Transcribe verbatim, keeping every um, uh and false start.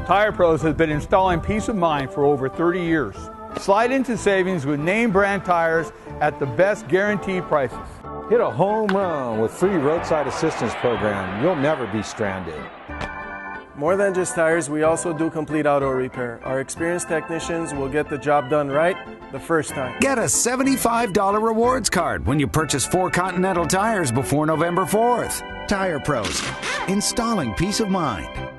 Tire Pros has been installing peace of mind for over thirty years. Slide into savings with name brand tires at the best guaranteed prices. Hit a home run with free roadside assistance program. You'll never be stranded. More than just tires, we also do complete auto repair. Our experienced technicians will get the job done right the first time. Get a seventy-five dollar rewards card when you purchase four Continental tires before November fourth. Tire Pros, installing peace of mind.